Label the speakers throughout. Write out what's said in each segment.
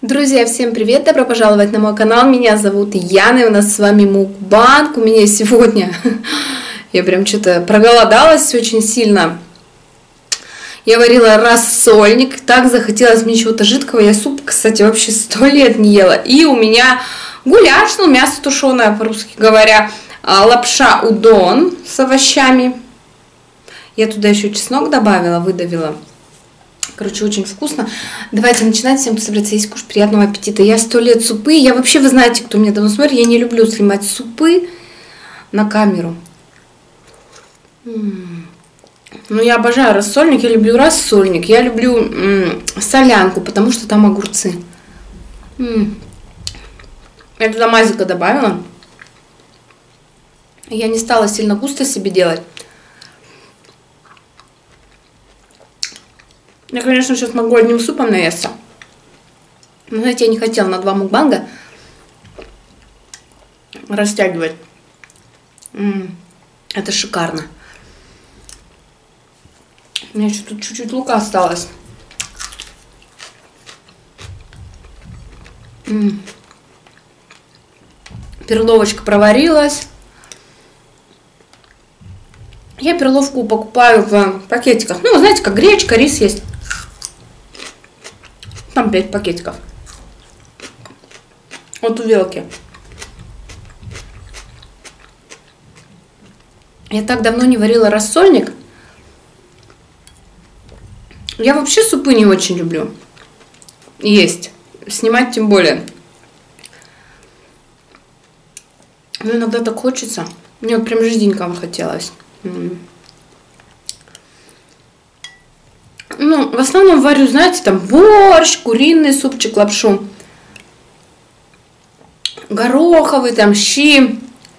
Speaker 1: Друзья, всем привет! Добро пожаловать на мой канал. Меня зовут Яна, и у нас с вами мукбанг. У меня сегодня... Я прям что-то проголодалась очень сильно. Я варила рассольник. Так захотелось мне чего-то жидкого. Я суп, кстати, вообще 100 лет не ела. И у меня гуляш, ну, мясо тушеное, по-русски говоря. Лапша удон с овощами. Я туда еще чеснок добавила, выдавила. Короче, очень вкусно. Давайте начинать. Всем, кто собирается есть, кушать, приятного аппетита. Я 100 лет супы. Я вообще, вы знаете, кто меня давно смотрит, я не люблю снимать супы на камеру. Ну, я обожаю рассольник. Я люблю рассольник. Я люблю солянку, потому что там огурцы. Я туда мазика добавила. Я не стала сильно густо себе делать. Я, конечно, сейчас могу одним супом наесться. Но, знаете, я не хотела на 2 мукбанга растягивать. Это шикарно. У меня еще тут чуть-чуть лука осталось. Перловочка проварилась. Я перловку покупаю в пакетиках. Ну, вы знаете, как гречка, рис есть. Там 5 пакетиков. Вот у Велки. Я так давно не варила рассольник. Я вообще супы не очень люблю есть. Снимать тем более. Но иногда так хочется. Мне вот прям жиденького хотелось. Ну, в основном варю, знаете, там борщ, куриный супчик, лапшу, гороховый, там щи.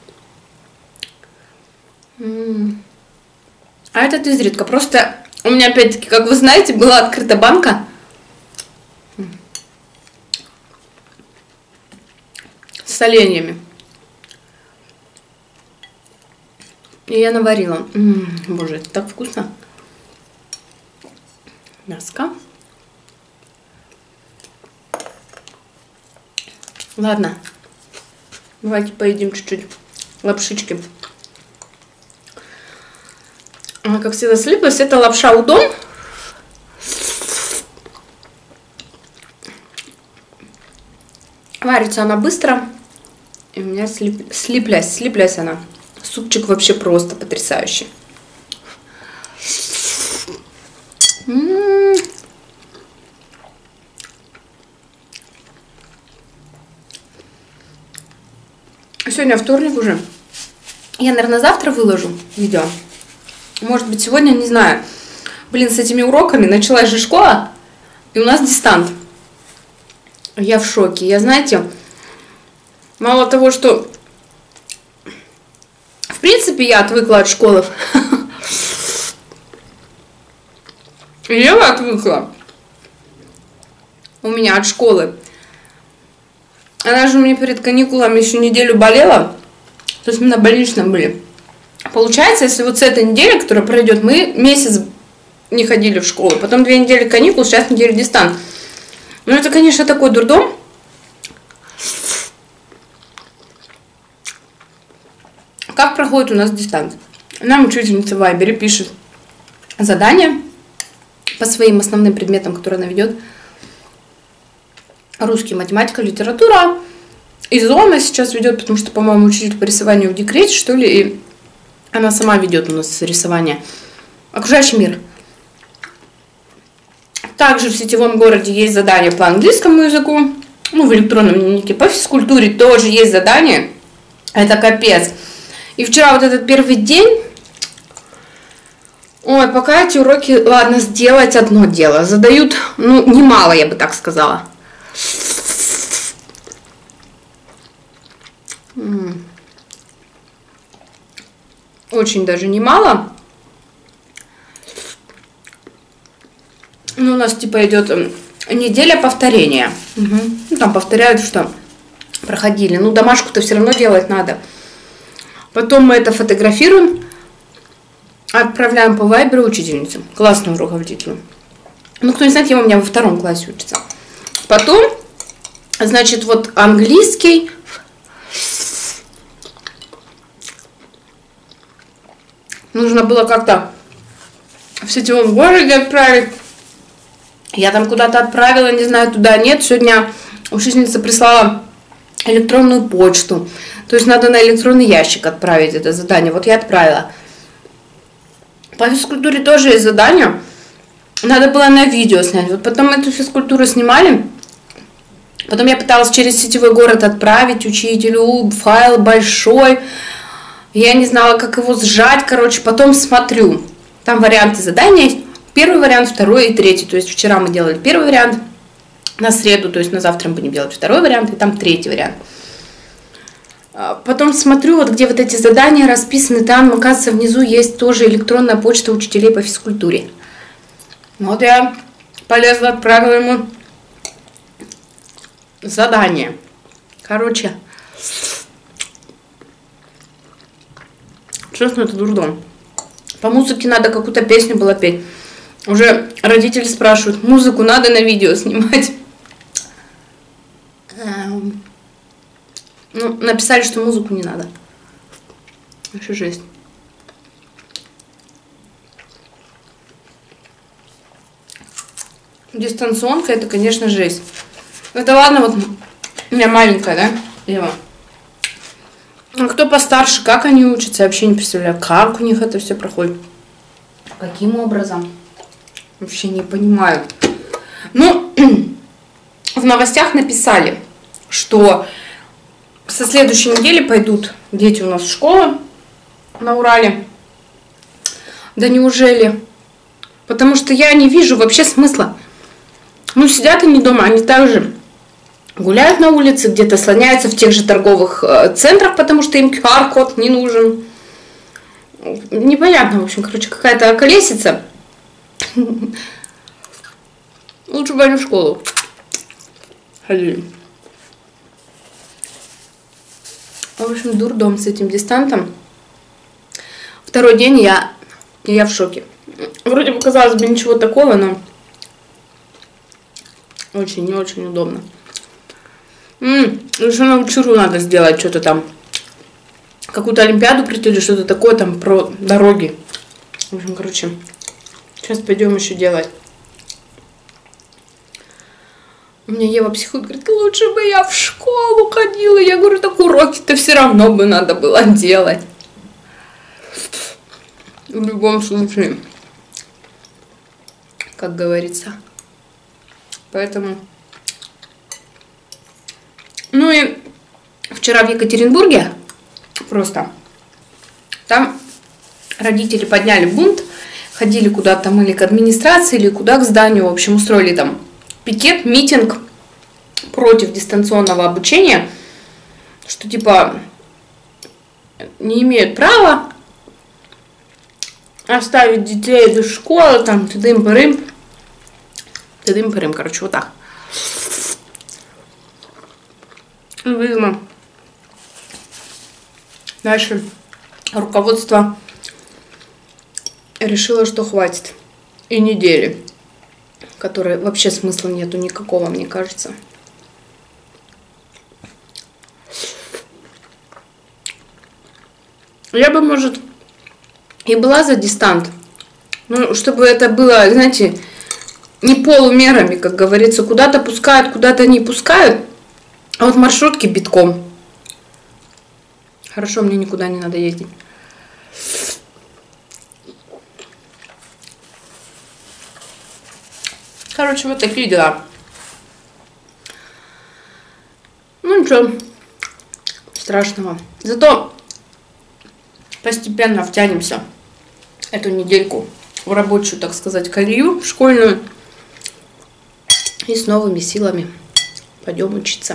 Speaker 1: А этот изредка. Просто у меня, опять-таки, как вы знаете, была открыта банка с соленьями. И я наварила. Боже, это так вкусно. Мяско. Ладно. Давайте поедим чуть-чуть лапшички. Как всегда слиплась, это лапша удон. Варится она быстро. И у меня слиплась она. Супчик вообще просто потрясающий. Сегодня вторник уже. Я, наверное, завтра выложу видео. Может быть, сегодня, не знаю. Блин, с этими уроками началась же школа, и у нас дистант. Я в шоке. Я, знаете, мало того, что в принципе я отвыкла от школы. Я отвыкла. У меня от школы. Она же у меня перед каникулами еще неделю болела. То есть мы на больничном были. Получается, если вот с этой недели, которая пройдет, мы месяц не ходили в школу. Потом 2 недели каникул, сейчас неделю дистант. Ну, это, конечно, такой дурдом. Как проходит у нас дистант? Нам учительница в Вайбере пишет задание по своим основным предметам, которые она ведет. Русский, математика, литература. И зона сейчас ведет, потому что, по-моему, учитель по рисованию в декрете, что ли, и она сама ведет у нас рисование. Окружающий мир. Также в сетевом городе есть задание по английскому языку. Ну, в электронном дневнике. По физкультуре тоже есть задание. Это капец. И вчера вот этот первый день... Ой, пока эти уроки, ладно, сделать одно дело. Задают, ну, немало, я бы так сказала. Очень даже немало. Ну, у нас типа идет неделя повторения. Ну, там повторяют, что проходили. Ну, домашку-то все равно делать надо. Потом мы это фотографируем, отправляем по вайберу учительнице. Классную руководителю. Ну, кто не знает, я у меня во 2 классе учится. Потом Значит, вот английский. Нужно было как-то в сетевом городе отправить. Я там куда-то отправила, не знаю, туда нет. Сегодня учительница прислала электронную почту. То есть надо на электронный ящик отправить это задание. Вот я отправила. По физкультуре тоже есть задание. Надо было на видео снять. Вот потом эту физкультуру снимали. Потом я пыталась через сетевой город отправить учителю. Файл большой. Я не знала, как его сжать. Короче, потом смотрю. Там варианты задания есть. Первый вариант, второй и третий. То есть вчера мы делали первый вариант. На среду, то есть на завтра мы будем делать второй вариант. И там третий вариант. Потом смотрю, вот где вот эти задания расписаны. Там, оказывается, внизу есть тоже электронная почта учителей по физкультуре. Вот я полезла, отправила ему задание. Короче, честно, это дурдом. По музыке надо какую-то песню было петь. Уже родители спрашивают, музыку надо на видео снимать. Ну, написали, что музыку не надо. Вообще жесть. Дистанционка, это, конечно, жесть. Это ладно, вот у меня маленькая, да, Ева. А кто постарше, как они учатся, я вообще не представляю, как у них это все проходит. Каким образом? Вообще не понимаю. Ну, в новостях написали, что со следующей недели пойдут дети у нас в школу на Урале. Да неужели? Потому что я не вижу вообще смысла. Ну, сидят они дома, они также гуляют на улице, где-то слоняются в тех же торговых центрах, потому что им QR-код не нужен. Непонятно, в общем, короче, какая-то околесица. Лучше бы они в школу ходили. В общем, дурдом с этим дистантом. Второй день я в шоке. Вроде бы, казалось бы, ничего такого, но очень не очень удобно. Еще на учеру надо сделать что-то там. Какую-то олимпиаду прийти или что-то такое там про дороги. В общем, короче, сейчас пойдем еще делать. У меня Ева психует, говорит, лучше бы я в школу ходила. Я говорю, так уроки-то все равно бы надо было делать. В любом случае, как говорится. Поэтому... Ну и вчера в Екатеринбурге просто там родители подняли бунт, ходили куда-то там или к администрации, или куда к зданию, в общем, устроили там пикет, митинг против дистанционного обучения, что типа не имеют права оставить детей без школы, там, тыдым-пырым, короче, вот так. Видимо, дальше руководство решило, что хватит и недели, которой вообще смысла нету никакого, мне кажется. Я бы, может, и была за дистант, ну, чтобы это было, знаете, не полумерами, как говорится, куда-то пускают, куда-то не пускают, а вот маршрутки битком. Хорошо, мне никуда не надо ездить. Короче, вот такие дела. Ну ничего страшного. Зато постепенно втянемся эту недельку в рабочую, так сказать, колею школьную. И с новыми силами пойдем учиться.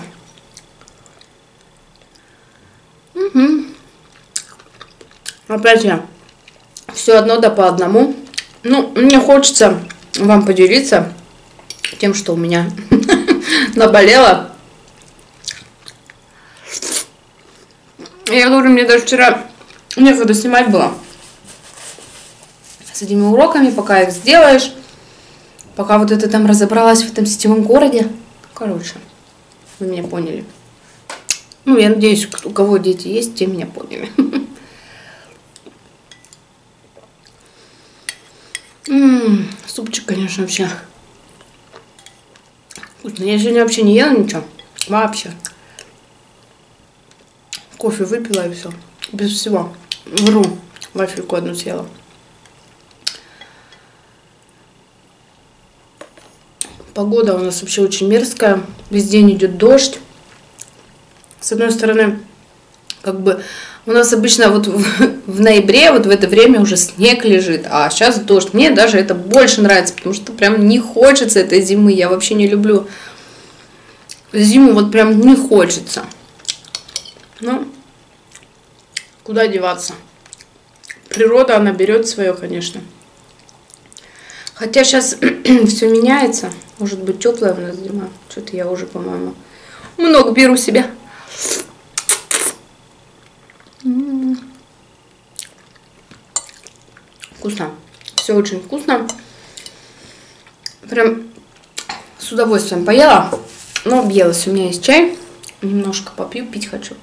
Speaker 1: Угу. Опять я все одно да по одному. Ну, мне хочется вам поделиться тем, что у меня наболело. Я говорю, мне даже вчера некогда снимать было. С этими уроками, пока их сделаешь, пока вот это там разобралась в этом сетевом городе. Короче, Вы меня поняли. Ну, я надеюсь, у кого дети есть, те меня поняли. Супчик, конечно, вообще вкусно. Я сегодня вообще не ела ничего. Вообще. Кофе выпила и все. Без всего. Вру. Вафельку одну съела. Погода у нас вообще очень мерзкая. Весь день идет дождь. С одной стороны, как бы у нас обычно вот в ноябре, вот в это время уже снег лежит, а сейчас дождь. Мне даже это больше нравится, потому что прям не хочется этой зимы. Я вообще не люблю зиму, вот прям не хочется. Ну, куда деваться? Природа, она берет свое, конечно. Хотя сейчас все меняется. Может быть, теплая у нас зима. Что-то я уже, по-моему, много беру себе. Вкусно. Все очень вкусно. Прям с удовольствием поела. Но объелась. У меня есть чай. Немножко попью, пить хочу.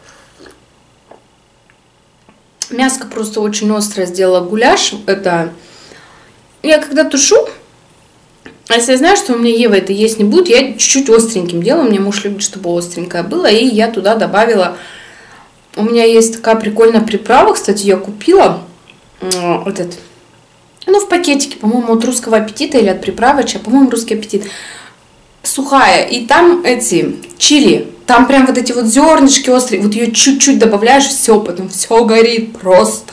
Speaker 1: Мяско просто очень острое сделала гуляш. Это я когда тушу, а если я знаю, что у меня Ева это есть не будет, я чуть-чуть остреньким делаю. У меня муж любит, чтобы остренькое было. И я туда добавила... У меня есть такая прикольная приправа, кстати, я купила. Вот это. Ну, в пакетике, по-моему, от Русского Аппетита или от Приправыча. По-моему, Русский Аппетит. Сухая. И там эти чили. Там прям вот эти вот зернышки острые. Вот ее чуть-чуть добавляешь, все, потом все горит просто.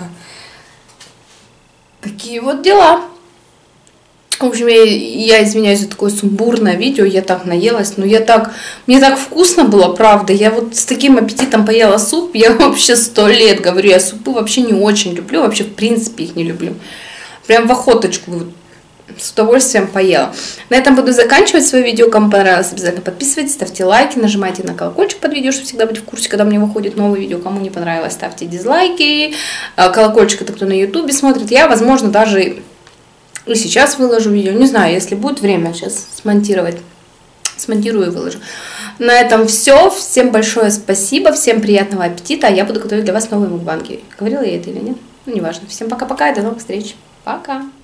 Speaker 1: Такие вот дела. В общем, я извиняюсь за такое сумбурное видео, я так наелась, но мне так вкусно было, правда, я вот с таким аппетитом поела суп, я вообще 100 лет говорю, я супы вообще не очень люблю, вообще в принципе их не люблю, прям в охоточку вот, с удовольствием поела. На этом буду заканчивать свое видео, кому понравилось, обязательно подписывайтесь, ставьте лайки, нажимайте на колокольчик под видео, чтобы всегда быть в курсе, когда у меня выходит новое видео, кому не понравилось, ставьте дизлайки, колокольчик это кто на ютубе смотрит, я, возможно, даже... И сейчас выложу видео. Не знаю, если будет время сейчас смонтировать. Смонтирую и выложу. На этом все. Всем большое спасибо. Всем приятного аппетита. Я буду готовить для вас новые мукбанги. Говорила я это или нет? Ну, неважно. Всем пока-пока и до новых встреч. Пока.